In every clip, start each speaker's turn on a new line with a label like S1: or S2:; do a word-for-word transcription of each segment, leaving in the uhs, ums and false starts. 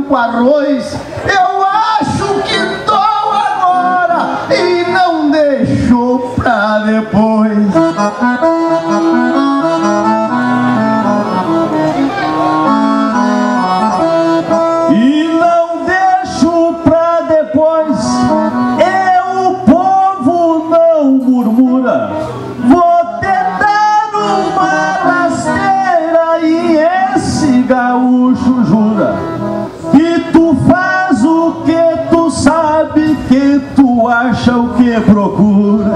S1: branco arroz. Eu acho que dou agora e não deixo pra depois. E não deixo pra depois. Eu, o povo não murmura. Vou te dar uma rasteira e esse gaúcho jura que tu faz o que tu sabe, que tu acha o que procura.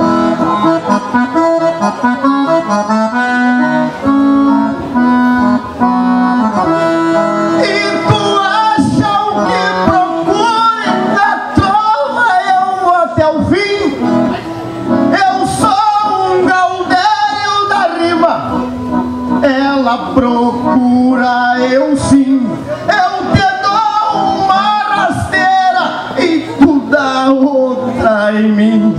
S1: E tu acha o que procura e na trova eu vou até o fim. Eu sou um gaudério da rima, ela procura, eu sim. Eu te dou uma rasteira e tu dá outra em mim.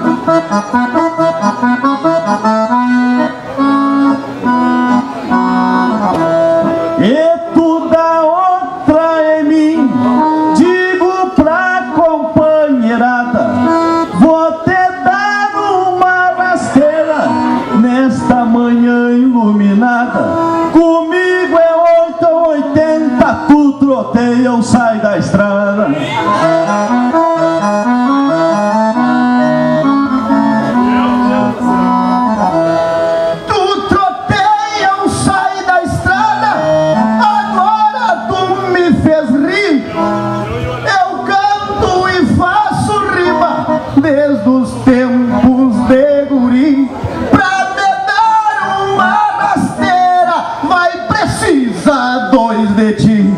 S1: E tu dá outra em mim. Digo pra companheirada, vou te dar uma rasteira nesta manhã iluminada. Comigo é oito ou oitenta, tu troteia ou sai da estrada. Tu troteia ou sai da estrada, agora tu me fez rir. Eu canto e faço rima desde os tempos de guri. Pra me dar uma rasteira vai precisar dois de ti.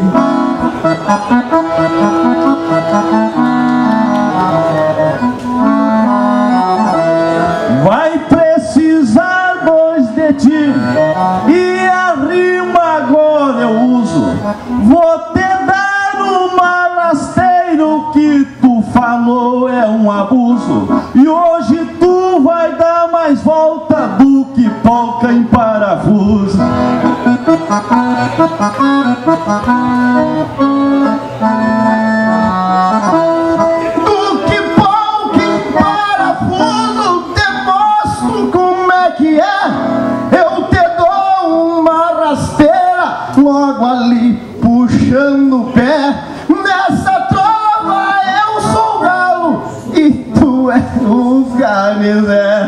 S1: Vai precisar dois de ti. E a rima agora eu uso. Vou te dar uma rasteira, o que tu falou é um abuso. E hoje tu vai dar mais volta do que polca em parafuso. Do que polca em parafuso, te mostro como é que é. Eu te dou uma rasteira logo ali puxando o pé. Nessa trova eu sou o galo e tu és o garnizé.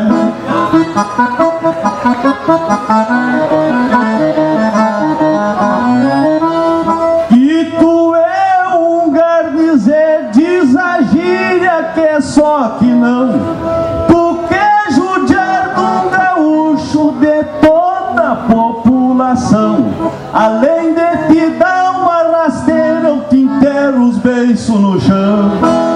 S1: E tu é um garnizé, diz a gíria que é só que não. Tu quer judiar de um gaúcho de toda a população. Além de te dar uma rasteira, eu te enterro os beiços no chão.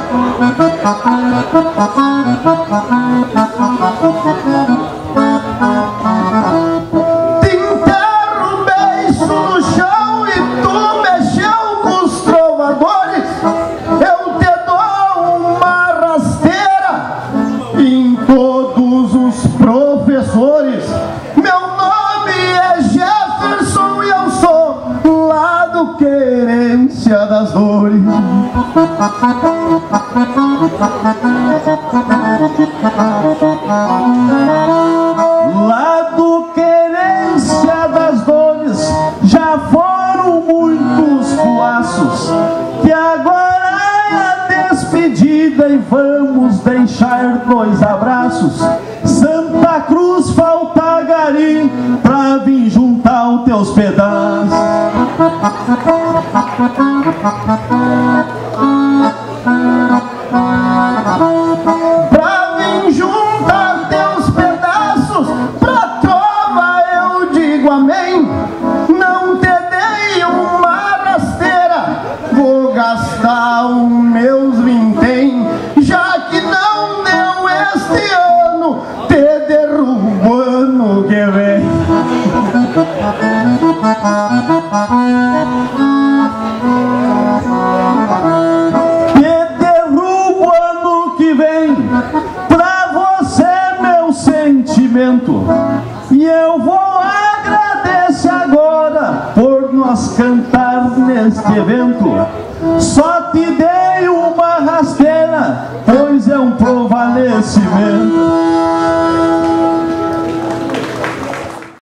S1: Te enterro beiço no chão e tu mexeu com os trovadores. Eu te dou uma rasteira em todos os professores. Meu nome é Jefferson e eu sou lá do Querência das Dores. Lá do Querência das Dores já foram muitos coaços, que agora é a despedida e vamos deixar dois abraços. Santa Cruz falta gari pra vir juntar os teus pedaços. Pra vir juntar teus pedaços, pra trova eu digo amém. Não te dei uma rasteira, vou gastar os meus vintém. Já que não deu este ano, te derrubo ano que vem. Te derrubo ano que vem. Pra você meu sentimento. E eu vou agradecer agora por nós cantar nesse neste evento. Só te dei uma rasteira, pois é um provalecimento.